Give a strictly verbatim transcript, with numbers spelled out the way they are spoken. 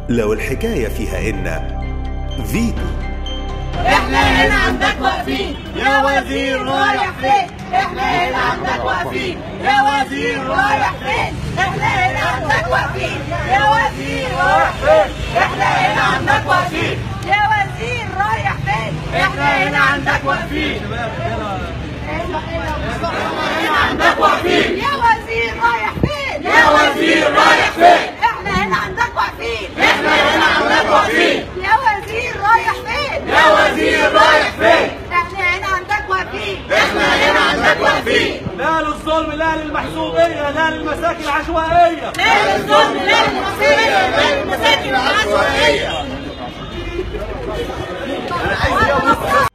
لو الحكاية فيها إن فيتو. احنا هنا عندك واقفين يا وزير رايح فين؟ احنا هنا عندك واقفين يا وزير رايح فين؟ احنا هنا عندك واقفين يا وزير رايح فين؟ احنا هنا عندك واقفين يا وزير رايح فين؟ احنا هنا عندك واقفين هنا عندك واقفين يا وزير رايح فين؟ يا وزير رايح فين؟ احنا هنا عندك واقفين احنا هنا عندك واقفين يا وزير رايح فين؟ يا وزير رايح فين؟ احنا هنا عندك واقفين احنا هنا عندك واقفين. لا للظلم لا للمحسوبية لا للمساكن العشوائية. لا للظلم لا للمحسوبية لا للمساكن العشوائية.